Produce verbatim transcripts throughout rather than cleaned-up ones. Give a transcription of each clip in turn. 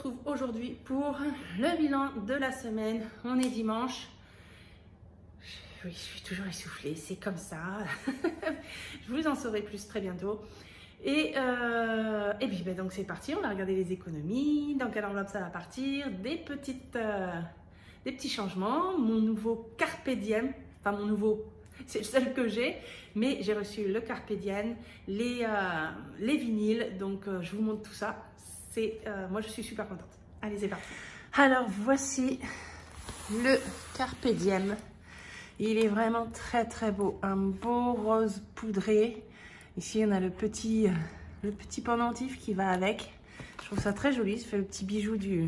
retrouve aujourd'hui pour le bilan de la semaine. On est dimanche. Oui, je suis toujours essoufflée, c'est comme ça. Je vous en saurai plus très bientôt. Et, euh, et puis ben, donc c'est parti, on va regarder les économies, dans quelle enveloppe ça va partir, des, petites, euh, des petits changements, mon nouveau Carpe Diem, enfin mon nouveau, c'est le seul que j'ai, mais j'ai reçu le Carpe Diem, les, euh, les vinyles, donc euh, je vous montre tout ça. C'est, euh, moi je suis super contente. Allez, c'est parti. Alors voici le Carpe Diem. Il est vraiment très très beau, un beau rose poudré. Ici, on a le petit, le petit pendentif qui va avec. Je trouve ça très joli. Ça fait le petit bijou du,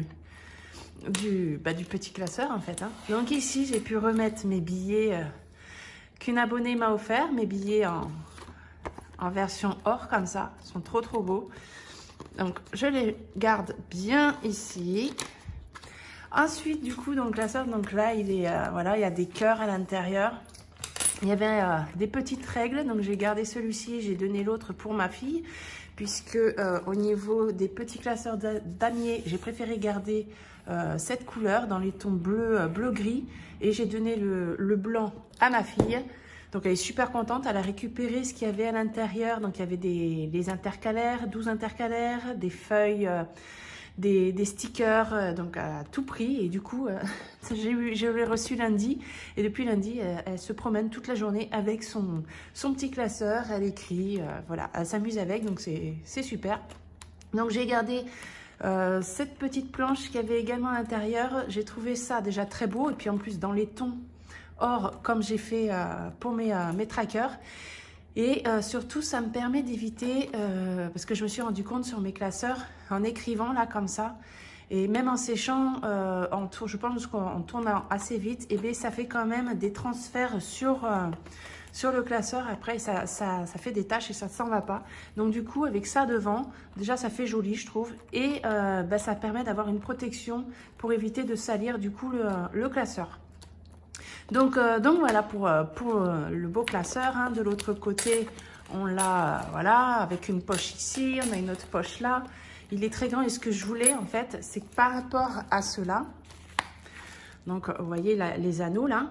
du, bah, du petit classeur, en fait. Hein. Donc ici, j'ai pu remettre mes billets euh, qu'une abonnée m'a offert. Mes billets en, en version or, comme ça. Ils sont trop, trop beaux. Donc, je les garde bien ici. Ensuite, du coup, donc classeur, donc là, il est, euh, voilà, il y a des cœurs à l'intérieur. Il y avait euh, des petites règles, donc j'ai gardé celui-ci, j'ai donné l'autre pour ma fille, puisque euh, au niveau des petits classeurs damier, j'ai préféré garder euh, cette couleur dans les tons bleu, euh, bleu-gris, et j'ai donné le, le blanc à ma fille. Donc elle est super contente, elle a récupéré ce qu'il y avait à l'intérieur, donc il y avait des, des intercalaires, douze intercalaires, des feuilles... Euh, Des, des stickers, euh, donc à tout prix. Et du coup, euh, je l'ai reçu lundi. Et depuis lundi, elle, elle se promène toute la journée avec son, son petit classeur. Elle écrit, euh, voilà, elle s'amuse avec. Donc, c'est super. Donc, j'ai gardé euh, cette petite planche qu'il y avait également à l'intérieur. J'ai trouvé ça déjà très beau. Et puis, en plus, dans les tons or, comme j'ai fait euh, pour mes, euh, mes trackers. Et euh, surtout, ça me permet d'éviter, euh, parce que je me suis rendu compte sur mes classeurs, en écrivant là comme ça, et même en séchant, euh, en tour, je pense qu'on tourne assez vite, et bien ça fait quand même des transferts sur, euh, sur le classeur. Après, ça, ça, ça fait des taches et ça ne s'en va pas. Donc du coup, avec ça devant, déjà ça fait joli, je trouve, et euh, ben, ça permet d'avoir une protection pour éviter de salir du coup le, le classeur. Donc, euh, donc voilà pour, pour le beau classeur. Hein. De l'autre côté, on l'a voilà, avec une poche ici, on a une autre poche là. Il est très grand et ce que je voulais en fait, c'est que par rapport à cela, donc vous voyez la, les anneaux là,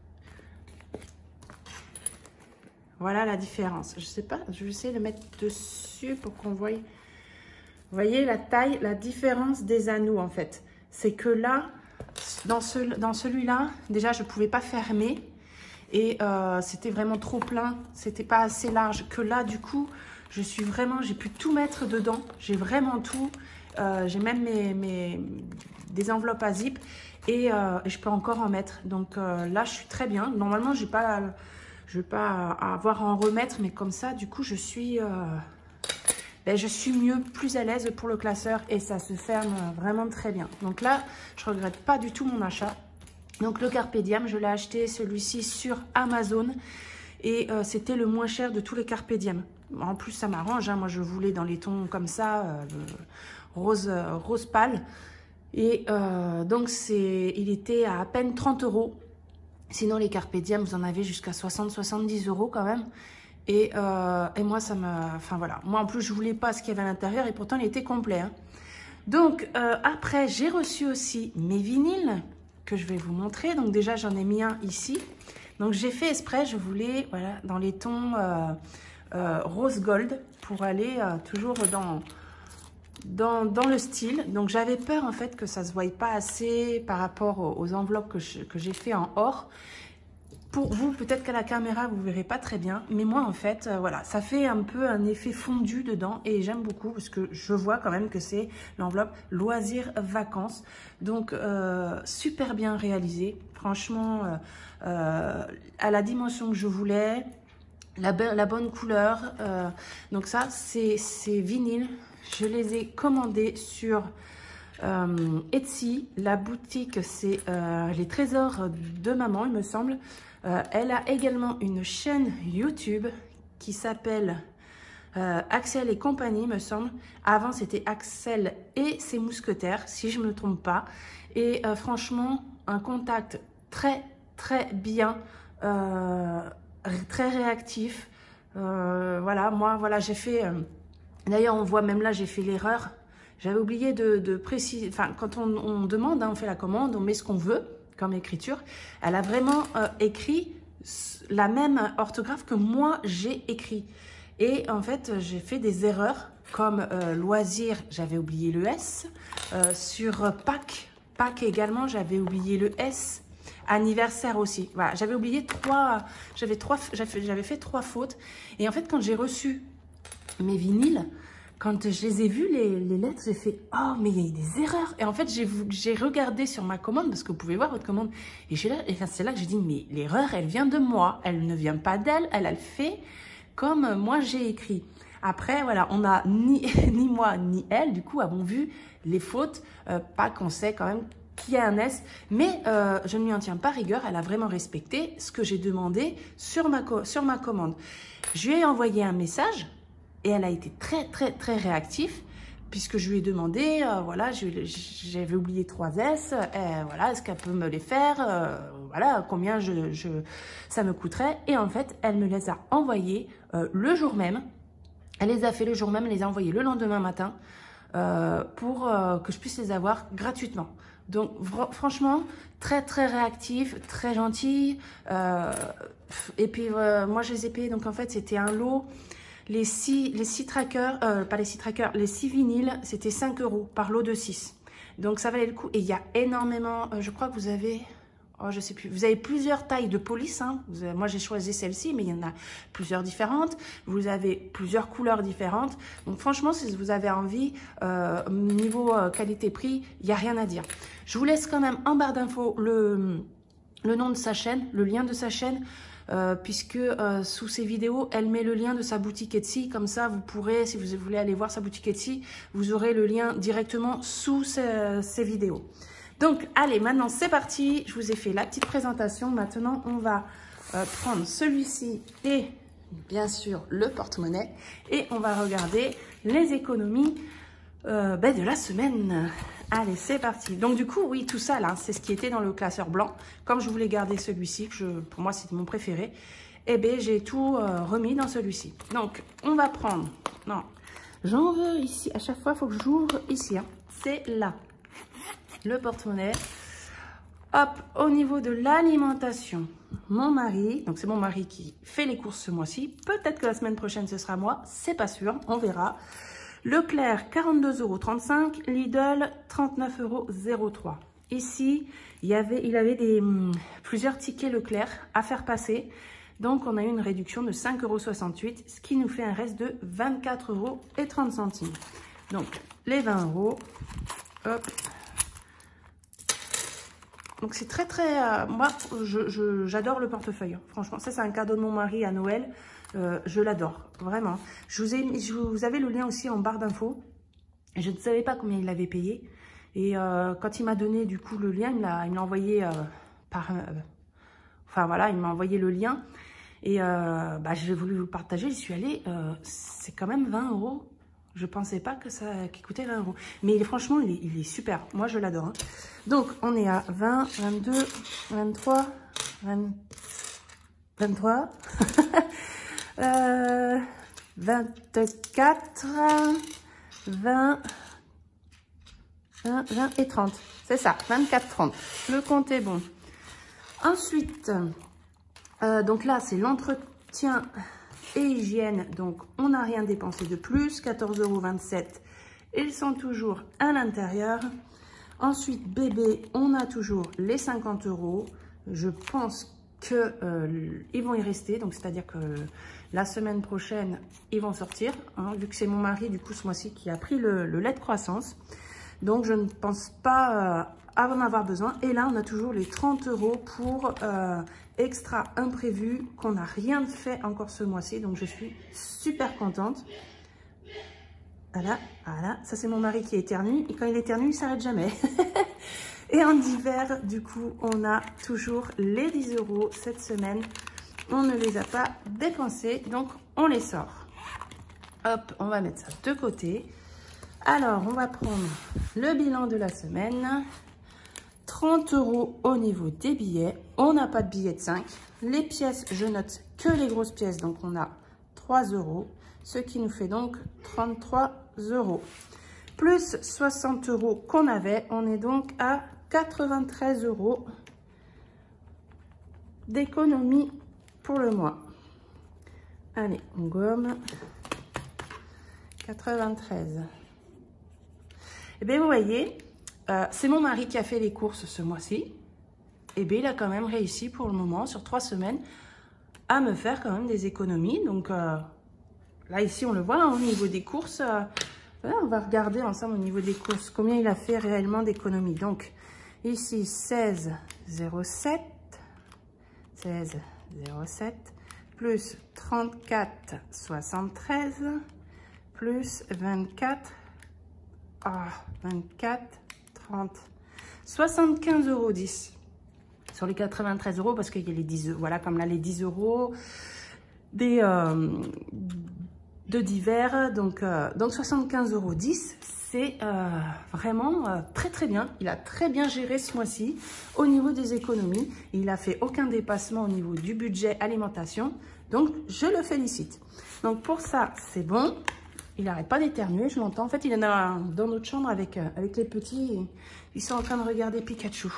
voilà la différence. Je sais pas, je vais essayer de mettre dessus pour qu'on voie. Vous voyez la taille, la différence des anneaux en fait. C'est que là, Dans, ce, dans celui-là, déjà, je ne pouvais pas fermer et euh, c'était vraiment trop plein. C'était pas assez large. Que là, du coup, je suis vraiment, j'ai pu tout mettre dedans. J'ai vraiment tout. Euh, j'ai même mes, mes, des enveloppes à zip et, euh, et je peux encore en mettre. Donc euh, là, je suis très bien. Normalement, je n'ai pas, je vais pas avoir à en remettre, mais comme ça, du coup, je suis... Euh, Ben, je suis mieux, plus à l'aise pour le classeur et ça se ferme vraiment très bien. Donc là, je ne regrette pas du tout mon achat. Donc le Carpe Diem, je l'ai acheté celui-ci sur Amazon et euh, c'était le moins cher de tous les Carpe Diem. En plus, ça m'arrange, hein. Moi je voulais dans les tons comme ça, euh, rose, euh, rose pâle. Et euh, donc c'est, il était à à peine trente euros. Sinon les Carpe Diem, vous en avez jusqu'à soixante à soixante-dix euros quand même. Et, euh, et moi, ça me... Enfin, voilà. Moi, en plus, je voulais pas ce qu'il y avait à l'intérieur et pourtant, il était complet. Hein. Donc, euh, après, j'ai reçu aussi mes vinyles que je vais vous montrer. Donc, déjà, j'en ai mis un ici. Donc, j'ai fait exprès. Je voulais, voilà, dans les tons euh, euh, rose gold pour aller euh, toujours dans, dans, dans le style. Donc, j'avais peur, en fait, que ça se voie pas assez par rapport aux, aux enveloppes que je, que j'ai fait en or. Pour vous, peut-être qu'à la caméra, vous ne verrez pas très bien. Mais moi, en fait, euh, voilà, ça fait un peu un effet fondu dedans. Et j'aime beaucoup parce que je vois quand même que c'est l'enveloppe loisirs vacances. Donc, euh, super bien réalisé. Franchement, euh, euh, à la dimension que je voulais, la, la bonne couleur. Euh, donc ça, c'est vinyle. Je les ai commandés sur... Euh, Etsy. La boutique, c'est euh, les trésors de maman, il me semble. Euh, elle a également une chaîne YouTube qui s'appelle euh, Axel et compagnie, me semble. Avant, c'était Axel et ses mousquetaires, si je ne me trompe pas. Et euh, franchement, un contact très, très bien, euh, très réactif. Euh, voilà, moi, voilà, j'ai fait... Euh, D'ailleurs, on voit même là, j'ai fait l'erreur. j'avais oublié de, de préciser, enfin, quand on, on demande, hein, on fait la commande, on met ce qu'on veut comme écriture. Elle a vraiment euh, écrit la même orthographe que moi, j'ai écrit. Et en fait, j'ai fait des erreurs, comme euh, loisir, j'avais oublié le S. Euh, sur Pâques, Pâques également, j'avais oublié le S. Anniversaire aussi. Voilà, j'avais oublié trois, j'avais trois, j'avais fait trois fautes. Et en fait, quand j'ai reçu mes vinyles, quand je les ai vus, les, les lettres, j'ai fait « Oh, mais il y a des erreurs !» Et en fait, j'ai regardé sur ma commande, parce que vous pouvez voir votre commande. Et, et c'est là que j'ai dit « Mais l'erreur, elle vient de moi. Elle ne vient pas d'elle. Elle a le fait comme moi, j'ai écrit. » Après, voilà, on a ni, ni moi, ni elle, du coup, avons vu les fautes. Euh, pas qu'on sait quand même qu'il y a un S. Mais euh, je ne lui en tiens pas rigueur. Elle a vraiment respecté ce que j'ai demandé sur ma, sur ma commande. Je lui ai envoyé un message. Et elle a été très, très, très réactive, puisque je lui ai demandé, euh, voilà, j'avais oublié trois S, euh, voilà, est-ce qu'elle peut me les faire, euh, voilà, combien je, je, ça me coûterait. Et en fait, elle me les a envoyés euh, le jour même. Elle les a fait le jour même, elle les a envoyés le lendemain matin, euh, pour euh, que je puisse les avoir gratuitement. Donc, franchement, très, très réactive, très gentille. Euh, et puis, euh, moi, je les ai payés, donc en fait, c'était un lot. Les six, les six trackers, euh, pas les six trackers, les six vinyles, c'était cinq euros par lot de six. Donc, ça valait le coup. Et il y a énormément, euh, je crois que vous avez, oh, je sais plus, vous avez plusieurs tailles de police. Hein. Vous avez, moi, j'ai choisi celle-ci, mais il y en a plusieurs différentes. Vous avez plusieurs couleurs différentes. Donc, franchement, si vous avez envie, euh, niveau euh, qualité-prix, il n'y a rien à dire. Je vous laisse quand même en barre d'infos le, le nom de sa chaîne, le lien de sa chaîne. Euh, puisque euh, sous ces vidéos, elle met le lien de sa boutique Etsy. Comme ça, vous pourrez, si vous voulez aller voir sa boutique Etsy, vous aurez le lien directement sous ces, ces vidéos. Donc, allez, maintenant, c'est parti. Je vous ai fait la petite présentation. Maintenant, on va euh, prendre celui-ci et, bien sûr, le porte-monnaie. Et on va regarder les économies euh, ben, de la semaine. Allez, c'est parti. Donc, du coup, oui, tout ça, là, c'est ce qui était dans le classeur blanc. Comme je voulais garder celui-ci, que pour moi, c'était mon préféré, eh bien, j'ai tout euh, remis dans celui-ci. Donc, on va prendre... Non, j'en veux ici. À chaque fois, il faut que j'ouvre ici. Hein. C'est là. Le porte-monnaie. Hop, au niveau de l'alimentation, mon mari, donc c'est mon mari qui fait les courses ce mois-ci. Peut-être que la semaine prochaine, ce sera moi. C'est pas sûr, on verra. Leclerc, quarante-deux euros trente-cinq, Lidl, trente-neuf euros zéro trois. Ici, il y avait, il avait des, hum, plusieurs tickets Leclerc à faire passer. Donc, on a eu une réduction de cinq euros soixante-huit, ce qui nous fait un reste de vingt-quatre euros trente centimes. Donc, les vingt euros, hop. Donc, c'est très, très... Euh, moi, j'adore le portefeuille. Franchement, ça, c'est un cadeau de mon mari à Noël. Euh, je l'adore, vraiment. Je vous, ai, je vous avez le lien aussi en barre d'infos. Je ne savais pas combien il l'avait payé. Et euh, quand il m'a donné du coup le lien, il me l'a envoyé euh, par... Euh, enfin voilà, il m'a envoyé le lien. Et euh, bah, j'ai voulu vous le partager. J'y suis allée. Euh, c'est quand même vingt euros. Je ne pensais pas que ça qu'il coûtait vingt euros. Mais franchement, il est, il est super. Moi, je l'adore. Hein. Donc, on est à vingt, vingt-deux, vingt-trois, vingt, vingt-trois... Euh, vingt-quatre, vingt, vingt, vingt et trente. C'est ça, vingt-quatre, trente. Le compte est bon. Ensuite, euh, donc là, c'est l'entretien et hygiène. Donc, on n'a rien dépensé de plus. quatorze euros vingt-sept. Ils sont toujours à l'intérieur. Ensuite, bébé, on a toujours les cinquante euros. Je pense que euh, ils vont y rester. Donc, c'est-à-dire que la semaine prochaine, ils vont sortir. Hein, vu que c'est mon mari, du coup, ce mois-ci, qui a pris le, le lait de croissance. Donc, je ne pense pas euh, en avoir besoin. Et là, on a toujours les trente euros pour euh, extra imprévu qu'on n'a rien fait encore ce mois-ci. Donc, je suis super contente. Voilà, voilà. Ça, c'est mon mari qui éternue. Et quand il éternue, il ne s'arrête jamais. Et en hiver, du coup, on a toujours les dix euros cette semaine. On ne les a pas dépensés, donc on les sort. Hop, on va mettre ça de côté. Alors, on va prendre le bilan de la semaine. trente euros au niveau des billets. On n'a pas de billets de cinq. Les pièces, je note que les grosses pièces, donc on a trois euros. Ce qui nous fait donc trente-trois euros. plus soixante euros qu'on avait. On est donc à quatre-vingt-treize euros d'économie pour le mois. Allez, on gomme. quatre-vingt-treize. Et bien, vous voyez, euh, c'est mon mari qui a fait les courses ce mois-ci. Et bien, il a quand même réussi pour le moment, sur trois semaines, à me faire quand même des économies. Donc, euh, là, ici, on le voit, hein, au niveau des courses. Euh, voilà, on va regarder ensemble au niveau des courses, combien il a fait réellement d'économies. Donc, ici, seize virgule zéro sept. seize virgule zéro sept. Plus trente-quatre virgule soixante-treize. Plus vingt-quatre. Ah, vingt-quatre, trente. soixante-quinze euros dix. Sur les quatre-vingt-treize euros, parce qu'il y a les dix euros, voilà, comme là, les dix euros des, euh, de divers. Donc, euh, donc soixante-quinze euros dix, c'est euh, vraiment euh, très, très bien. Il a très bien géré ce mois-ci au niveau des économies. Il n'a fait aucun dépassement au niveau du budget alimentation. Donc, je le félicite. Donc, pour ça, c'est bon. Il n'arrête pas d'éternuer, je l'entends. En fait, il est dans, dans notre chambre avec, euh, avec les petits. Ils sont en train de regarder Pikachu.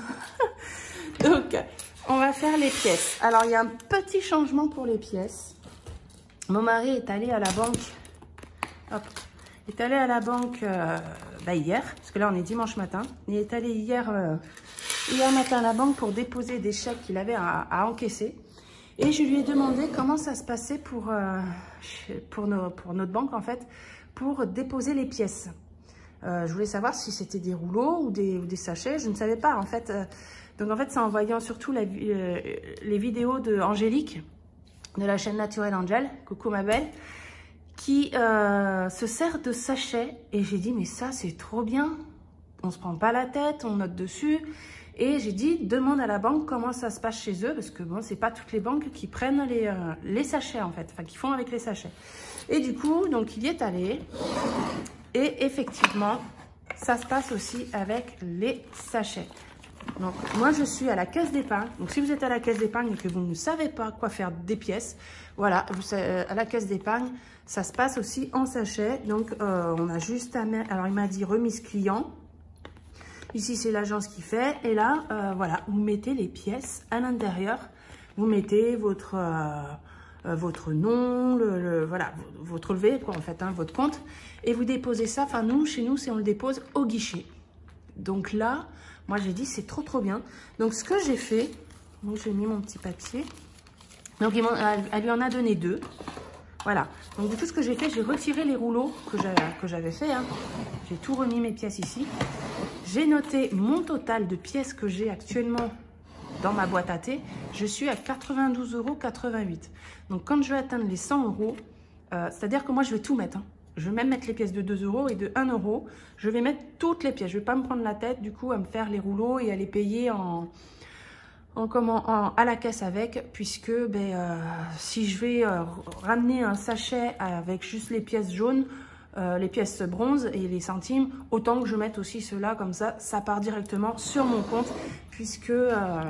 Donc, on va faire les pièces. Alors, il y a un petit changement pour les pièces. Mon mari est allé à la banque. Hop. Il est allé à la banque euh, bah, hier, parce que là, on est dimanche matin. Il est allé hier, euh, hier matin à la banque pour déposer des chèques qu'il avait à, à encaisser. Et je lui ai demandé comment ça se passait pour, euh, pour, nos, pour notre banque, en fait, pour déposer les pièces. Euh, je voulais savoir si c'était des rouleaux ou des, ou des sachets. Je ne savais pas, en fait. Euh, donc, en fait, c'est en voyant surtout la, euh, les vidéos d'Angélique, de la chaîne Naturelle Angel, coucou ma belle, qui euh, se sert de sachets. Et j'ai dit, mais ça, c'est trop bien. On ne se prend pas la tête, on note dessus. Et j'ai dit, demande à la banque comment ça se passe chez eux, parce que bon, c'est pas toutes les banques qui prennent les, euh, les sachets, en fait, enfin, qui font avec les sachets. Et du coup, donc, il y est allé. Et effectivement, ça se passe aussi avec les sachets. Donc, moi, je suis à la caisse d'épargne. Donc, si vous êtes à la caisse d'épargne et que vous ne savez pas quoi faire des pièces, voilà, vous, euh, à la caisse d'épargne, ça se passe aussi en sachet. Donc, euh, on a juste à mettre... Alors, il m'a dit remise client. Ici, c'est l'agence qui fait. Et là, euh, voilà, vous mettez les pièces à l'intérieur. Vous mettez votre, euh, euh, votre nom, le, le, voilà, votre relevé, quoi, en fait, hein, votre compte. Et vous déposez ça. Enfin, nous, chez nous, c'est on le dépose au guichet. Donc là, moi, j'ai dit, c'est trop, trop bien. Donc, ce que j'ai fait, donc j'ai mis mon petit papier. Donc, il elle, elle lui en a donné deux. Voilà. Donc, du coup, ce que j'ai fait, j'ai retiré les rouleaux que j'avais fait. Hein. J'ai tout remis mes pièces ici. J'ai noté mon total de pièces que j'ai actuellement dans ma boîte à thé. Je suis à quatre-vingt-douze euros quatre-vingt-huit. Donc, quand je vais atteindre les cent euros, euh, c'est-à-dire que moi, je vais tout mettre. Hein. Je vais même mettre les pièces de deux euros et de un euro. Je vais mettre toutes les pièces. Je ne vais pas me prendre la tête, du coup, à me faire les rouleaux et à les payer en, en, comment, en, à la caisse avec. Puisque ben, euh, si je vais euh, ramener un sachet avec juste les pièces jaunes, Euh, les pièces bronze et les centimes, autant que je mette aussi ceux-là, comme ça, ça part directement sur mon compte, puisque, euh,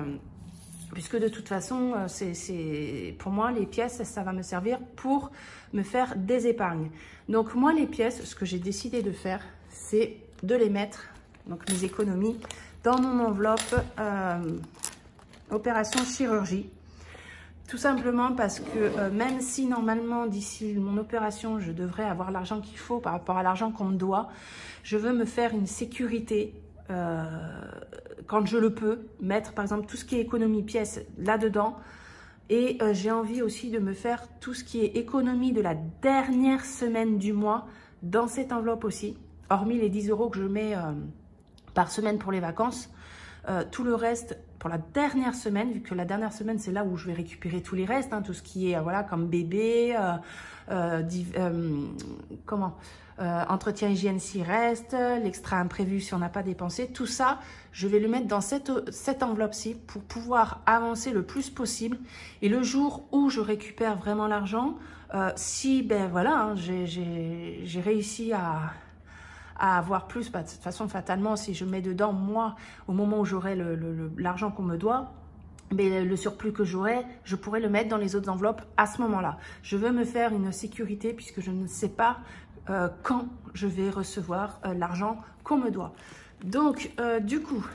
puisque de toute façon, euh, c'est pour moi, les pièces, ça va me servir pour me faire des épargnes. Donc moi, les pièces, ce que j'ai décidé de faire, c'est de les mettre, donc mes économies, dans mon enveloppe euh, opération chirurgie. Tout simplement parce que euh, même si normalement d'ici mon opération je devrais avoir l'argent qu'il faut par rapport à l'argent qu'on me doit, je veux me faire une sécurité euh, quand je le peux, mettre par exemple tout ce qui est économie pièces là-dedans. Et euh, j'ai envie aussi de me faire tout ce qui est économie de la dernière semaine du mois dans cette enveloppe aussi, hormis les dix euros que je mets euh, par semaine pour les vacances. Euh, tout le reste pour la dernière semaine, vu que la dernière semaine c'est là où je vais récupérer tous les restes, hein, tout ce qui est euh, voilà comme bébé, euh, euh, euh, comment euh, entretien hygiène s'il reste, l'extra imprévu si on n'a pas dépensé, tout ça je vais le mettre dans cette, cette enveloppe-ci pour pouvoir avancer le plus possible. Et le jour où je récupère vraiment l'argent, euh, si ben voilà hein, j'ai réussi à à avoir plus, bah, de toute façon fatalement si je mets dedans moi au moment où j'aurai l'argent qu'on me doit, mais le surplus que j'aurai, je pourrai le mettre dans les autres enveloppes à ce moment là. Je veux me faire une sécurité puisque je ne sais pas euh, quand je vais recevoir euh, l'argent qu'on me doit. Donc, euh, du coup,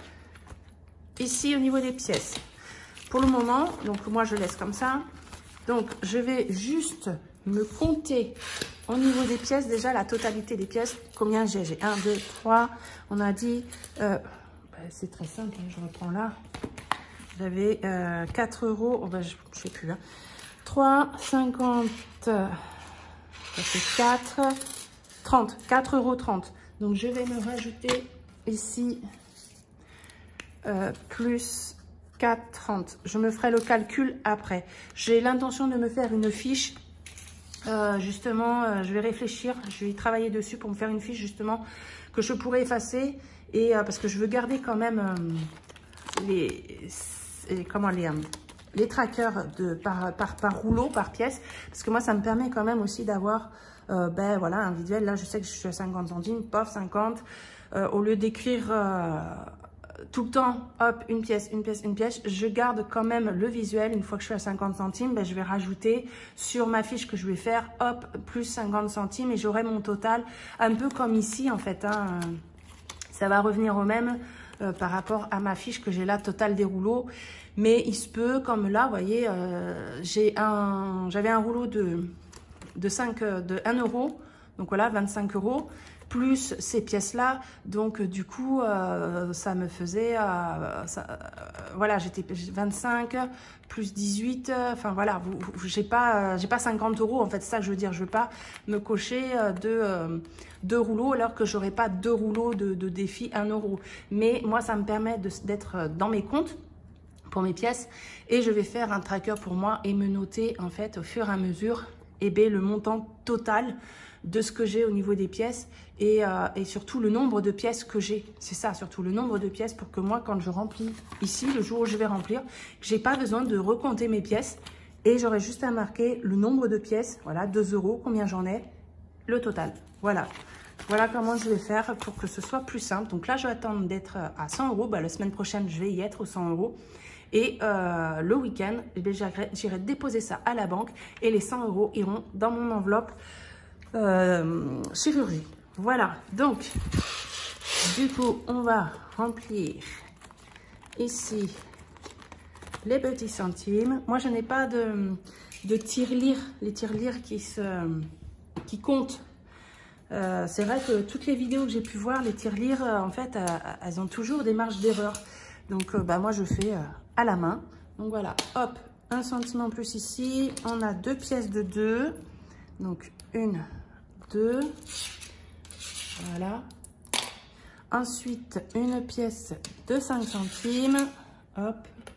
ici au niveau des pièces, pour le moment, donc moi je laisse comme ça. Donc, je vais juste me compter au niveau des pièces, déjà la totalité des pièces, combien j'ai. J'ai un, deux, trois, on a dit, euh, ben, c'est très simple, hein, je reprends là. J'avais euh, quatre euros, oh, ben, je ne sais plus, hein. trois, cinquante, ça fait quatre, trente, quatre euros trente. Donc, je vais me rajouter ici euh, plus quatre trente. Je me ferai le calcul après. J'ai l'intention de me faire une fiche. Euh, justement, euh, je vais réfléchir. Je vais y travailler dessus pour me faire une fiche justement que je pourrais effacer. Et euh, parce que je veux garder quand même euh, les, les, comment, les, euh, les trackers de, par, par, par rouleau, par pièce. Parce que moi, ça me permet quand même aussi d'avoir euh, ben, voilà, un visuel. Là, je sais que je suis à cinquante centimes. Pof, cinquante. Euh, au lieu d'écrire... Euh, tout le temps, hop, une pièce, une pièce, une pièce, je garde quand même le visuel. Une fois que je suis à cinquante centimes, ben, je vais rajouter sur ma fiche que je vais faire, hop, plus cinquante centimes et j'aurai mon total, un peu comme ici en fait, hein. Ça va revenir au même euh, par rapport à ma fiche que j'ai là, total des rouleaux. Mais il se peut, comme là, vous voyez, euh, j'ai un, j'avais un rouleau de, de, cinq, de un euro, donc voilà, vingt-cinq euros. Plus ces pièces-là, donc du coup, euh, ça me faisait, euh, ça, euh, voilà, j'étais vingt-cinq, plus dix-huit, euh, enfin voilà, vous, vous, j'ai pas, euh, j'ai pas cinquante euros, en fait, c'est ça que je veux dire, je veux pas me cocher euh, deux, euh, deux rouleaux alors que j'aurais pas deux rouleaux de, de défi un euro. Mais moi, ça me permet d'être dans mes comptes pour mes pièces et je vais faire un tracker pour moi et me noter, en fait, au fur et à mesure, eh bien, le montant total de ce que j'ai au niveau des pièces et, euh, et surtout le nombre de pièces que j'ai. C'est ça, surtout le nombre de pièces pour que moi, quand je remplis ici, le jour où je vais remplir, j'ai pas besoin de recompter mes pièces et j'aurai juste à marquer le nombre de pièces, voilà, deux euros, combien j'en ai, le total. Voilà. Voilà comment je vais faire pour que ce soit plus simple. Donc là, je vais attendre d'être à cent euros. Bah, la semaine prochaine, je vais y être aux cent euros. Et euh, le week-end, eh j'irai déposer ça à la banque et les cent euros iront dans mon enveloppe Euh, chirurgie. Voilà, donc du coup on va remplir ici les petits centimes. Moi je n'ai pas de, de tirelire, les tirelires qui se qui comptent. Euh, c'est vrai que toutes les vidéos que j'ai pu voir, les tirelires euh, en fait euh, elles ont toujours des marges d'erreur. Donc euh, bah moi je fais euh, à la main. Donc voilà, hop, un centime en plus ici. On a deux pièces de deux. Donc une, deux, voilà. Ensuite, une pièce de cinq centimes, hop.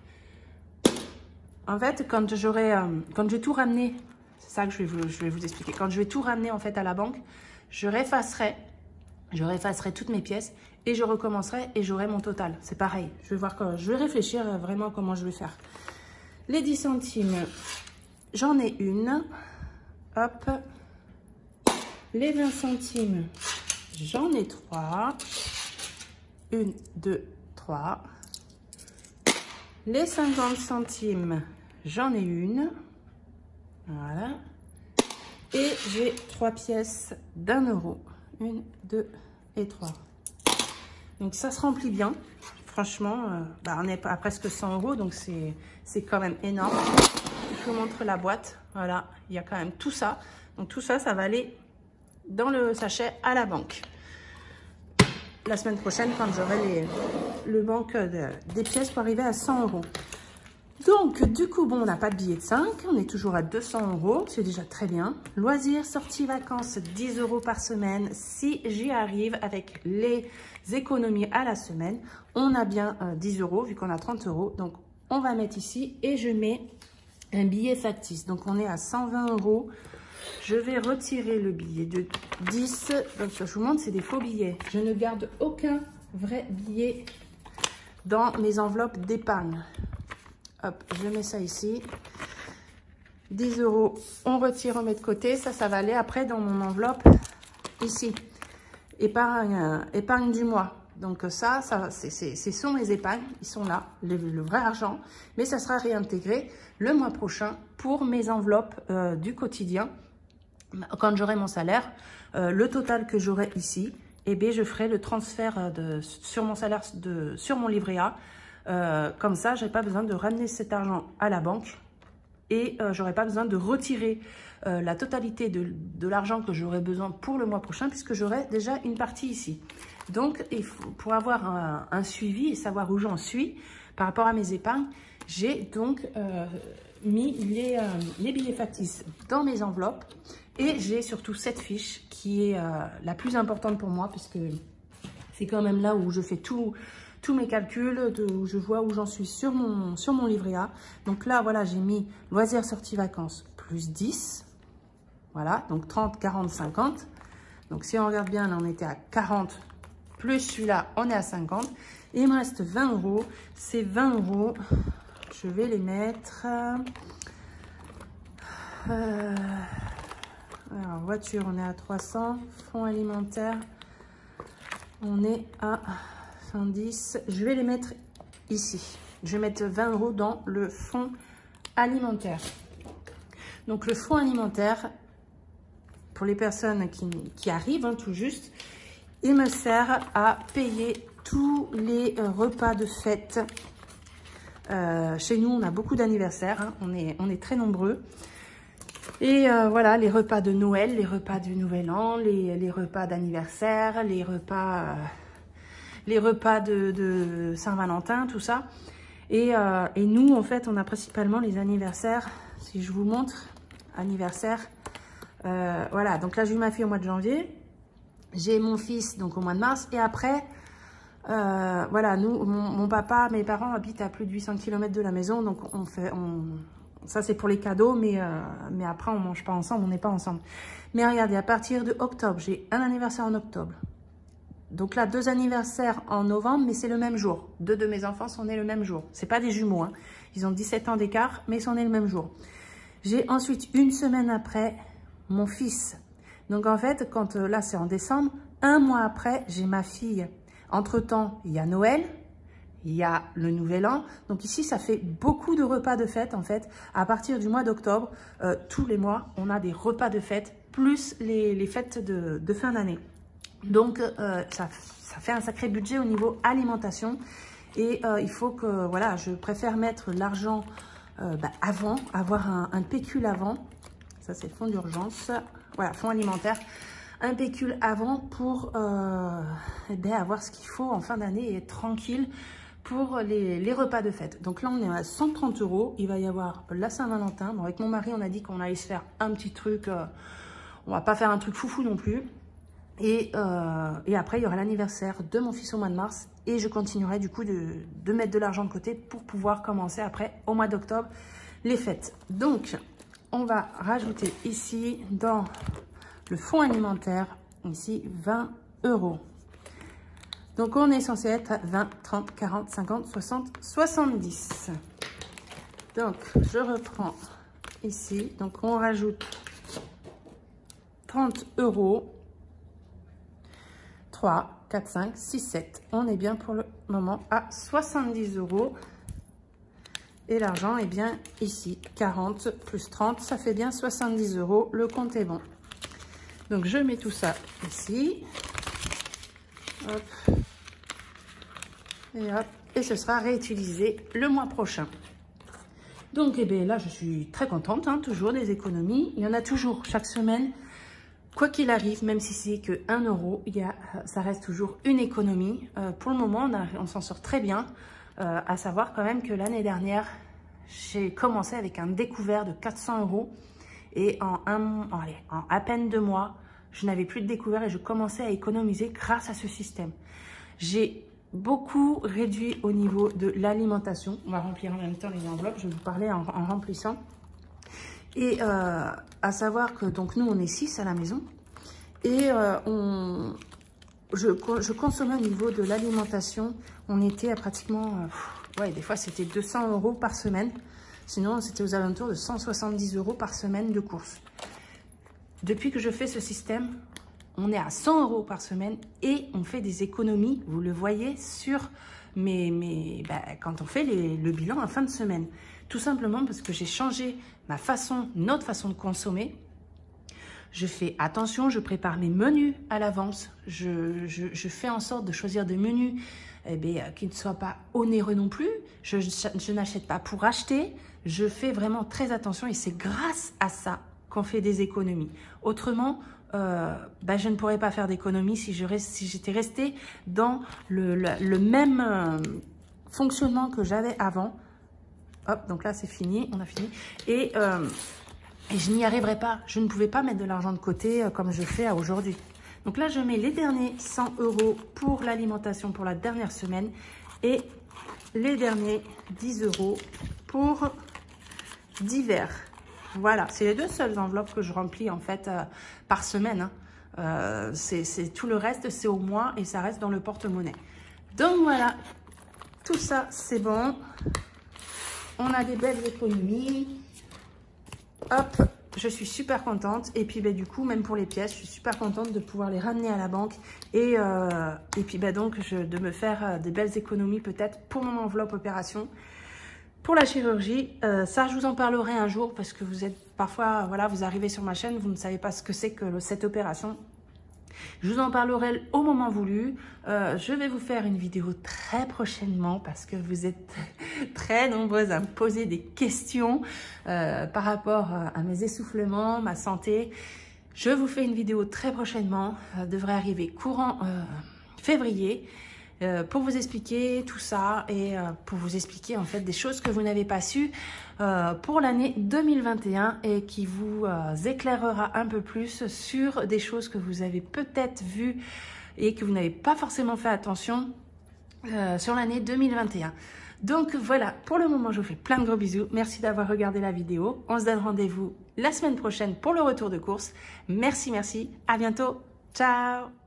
En fait, quand j'aurai, euh, quand je vais tout ramener, c'est ça que je vais, vous, je vais vous expliquer. Quand je vais tout ramener en fait à la banque, je réeffacerai, je réeffacerai toutes mes pièces et je recommencerai et j'aurai mon total. C'est pareil. Je vais voir quand, je vais réfléchir vraiment comment je vais faire. Les dix centimes, j'en ai une, hop. Les vingt centimes, j'en ai trois. Une, deux, trois. Les cinquante centimes, j'en ai une. Voilà. Et j'ai trois pièces d'un euro. Une, deux et trois. Donc ça se remplit bien. Franchement, euh, bah on est à presque cent euros, donc c'est quand même énorme. Je vous montre la boîte. Voilà, il y a quand même tout ça. Donc tout ça, ça va aller dans le sachet à la banque. La semaine prochaine, quand j'aurai le banque de, des pièces pour arriver à cent euros. Donc, du coup, bon, on n'a pas de billet de cinq. On est toujours à deux cents euros. C'est déjà très bien. Loisirs, sorties, vacances, dix euros par semaine. Si j'y arrive avec les économies à la semaine, on a bien euh, dix euros vu qu'on a trente euros. Donc, on va mettre ici et je mets un billet factice. Donc, on est à cent vingt euros. Je vais retirer le billet de dix. Donc, je vous montre, c'est des faux billets. Je ne garde aucun vrai billet dans mes enveloppes d'épargne. Hop, je mets ça ici. dix euros, on retire, on met de côté. Ça, ça va aller après dans mon enveloppe ici. Épargne, épargne du mois. Donc ça, ça c'est sont mes épargnes. Ils sont là, le, le vrai argent. Mais ça sera réintégré le mois prochain pour mes enveloppes euh, du quotidien. quand j'aurai mon salaire, euh, le total que j'aurai ici, eh bien, je ferai le transfert de, sur mon salaire, de, sur mon livret A. Euh, comme ça, je n'ai pas besoin de ramener cet argent à la banque et euh, je n'aurai pas besoin de retirer euh, la totalité de, de l'argent que j'aurai besoin pour le mois prochain puisque j'aurai déjà une partie ici. Donc, il faut, pour avoir un, un suivi et savoir où j'en suis par rapport à mes épargnes, j'ai donc euh, mis les, euh, les billets factices dans mes enveloppes et j'ai surtout cette fiche qui est euh, la plus importante pour moi puisque c'est quand même là où je fais tout, tous mes calculs, de, où je vois où j'en suis sur mon, sur mon livret A. Donc là, voilà, j'ai mis loisirs, sorties, vacances plus dix. Voilà, donc trente, quarante, cinquante. Donc si on regarde bien, là, on était à quarante. Plus celui-là, on est à cinquante. Et il me reste vingt euros. Ces vingt euros, je vais les mettre... Euh, alors, voiture, on est à trois cents. Fonds alimentaire, on est à cent dix. Je vais les mettre ici. Je vais mettre vingt euros dans le fonds alimentaire. Donc, le fonds alimentaire, pour les personnes qui, qui arrivent hein, tout juste, il me sert à payer tous les euh, repas de fête. Euh, chez nous, on a beaucoup d'anniversaires, hein, on, est, on est très nombreux. Et euh, voilà, les repas de Noël, les repas du Nouvel An, les, les repas d'anniversaire, les repas, euh, les repas de, de Saint-Valentin, tout ça. Et, euh, et nous, en fait, on a principalement les anniversaires, si je vous montre, anniversaire. Euh, voilà, donc là, j'ai eu ma fille au mois de janvier. J'ai mon fils donc au mois de mars et après, euh, voilà, nous, mon, mon papa, mes parents habitent à plus de huit cents kilomètres de la maison, donc on fait, on, ça c'est pour les cadeaux, mais, euh, mais après on mange pas ensemble, on n'est pas ensemble. Mais regardez, à partir de octobre, j'ai un anniversaire en octobre. Donc là, deux anniversaires en novembre, mais c'est le même jour. Deux de mes enfants sont nés le même jour. C'est pas des jumeaux, hein. Ils ont dix-sept ans d'écart, mais ils sont nés le même jour. J'ai ensuite, une semaine après, mon fils. Donc en fait, quand euh, là c'est en décembre, un mois après, j'ai ma fille. Entre-temps, il y a Noël, il y a le Nouvel An. Donc ici, ça fait beaucoup de repas de fête en fait. À partir du mois d'octobre, euh, tous les mois, on a des repas de fête, plus les, les fêtes de, de fin d'année. Donc euh, ça, ça fait un sacré budget au niveau alimentation. Et euh, il faut que, voilà, je préfère mettre l'argent euh, bah, avant, avoir un, un pécule avant. Ça, c'est le fonds d'urgence. Voilà, fonds alimentaire. Un pécule avant pour euh, eh bien, avoir ce qu'il faut en fin d'année et être tranquille pour les, les repas de fête. Donc là, on est à cent trente euros. Il va y avoir la Saint-Valentin. Bon, avec mon mari, on a dit qu'on allait se faire un petit truc. Euh, on va pas faire un truc foufou non plus. Et, euh, et après, il y aura l'anniversaire de mon fils au mois de mars. Et je continuerai du coup de, de mettre de l'argent de côté pour pouvoir commencer après, au mois d'octobre, les fêtes. Donc, on va rajouter ici dans le fonds alimentaire, ici vingt euros. Donc on est censé être à vingt, trente, quarante, cinquante, soixante, soixante-dix. Donc je reprends ici. Donc on rajoute trente euros. trois, quatre, cinq, six, sept. On est bien pour le moment à soixante-dix euros. Et l'argent est bien ici, quarante plus trente, ça fait bien soixante-dix euros. Le compte est bon. Donc, je mets tout ça ici. Hop. Et hop. Et ce sera réutilisé le mois prochain. Donc, eh bien, là, je suis très contente. Hein, toujours des économies. Il y en a toujours chaque semaine. Quoi qu'il arrive, même si c'est que un euro, il y a, ça reste toujours une économie. Euh, pour le moment, on, a, on s'en sort très bien. Euh, à savoir quand même que l'année dernière, j'ai commencé avec un découvert de quatre cents euros. Et en, un, en, allez, en à peine deux mois, je n'avais plus de découvert et je commençais à économiser grâce à ce système. J'ai beaucoup réduit au niveau de l'alimentation. On va remplir en même temps les enveloppes, je vais vous parler en, en remplissant. Et euh, à savoir que donc nous, on est six à la maison. Et euh, on, je, je consommais au niveau de l'alimentation, on était à pratiquement, euh, ouais, des fois c'était deux cents euros par semaine. Sinon, c'était aux alentours de cent soixante-dix euros par semaine de courses. Depuis que je fais ce système, on est à cent euros par semaine et on fait des économies, vous le voyez, sur mes, mes, bah, quand on fait les, le bilan en fin de semaine. Tout simplement parce que j'ai changé ma façon, notre façon de consommer. Je fais attention, je prépare mes menus à l'avance. Je, je, je fais en sorte de choisir des menus eh bien, qui ne soient pas onéreux non plus. Je, je, je n'achète pas pour acheter. Je fais vraiment très attention et c'est grâce à ça qu'on fait des économies. Autrement, euh, ben, je ne pourrais pas faire d'économies si je reste, si j'étais restée dans le, le, le même euh, fonctionnement que j'avais avant. Hop, donc là c'est fini, on a fini. Et, euh, et je n'y arriverai pas. Je ne pouvais pas mettre de l'argent de côté euh, comme je fais aujourd'hui. Donc là, je mets les derniers cent euros pour l'alimentation pour la dernière semaine et les derniers dix euros pour divers. Voilà, c'est les deux seules enveloppes que je remplis en fait euh, par semaine. Hein. Euh, c'est tout le reste, c'est au mois et ça reste dans le porte-monnaie. Donc voilà, tout ça c'est bon. On a des belles économies. Hop, je suis super contente. Et puis ben, du coup, même pour les pièces, je suis super contente de pouvoir les ramener à la banque. Et, euh, et puis ben, donc je, de me faire euh, des belles économies peut-être pour mon enveloppe opération. Pour la chirurgie, euh, ça je vous en parlerai un jour parce que vous êtes parfois, voilà, vous arrivez sur ma chaîne, vous ne savez pas ce que c'est que le, cette opération. Je vous en parlerai au moment voulu. Euh, je vais vous faire une vidéo très prochainement parce que vous êtes très nombreuses à me poser des questions euh, par rapport à mes essoufflements, ma santé. Je vous fais une vidéo très prochainement. Elle devrait arriver courant euh, février. Euh, pour vous expliquer tout ça et euh, pour vous expliquer en fait des choses que vous n'avez pas su euh, pour l'année deux mille vingt et un et qui vous euh, éclairera un peu plus sur des choses que vous avez peut-être vues et que vous n'avez pas forcément fait attention euh, sur l'année deux mille vingt et un. Donc voilà, pour le moment, je vous fais plein de gros bisous. Merci d'avoir regardé la vidéo. On se donne rendez-vous la semaine prochaine pour le retour de course. Merci, merci. À bientôt. Ciao.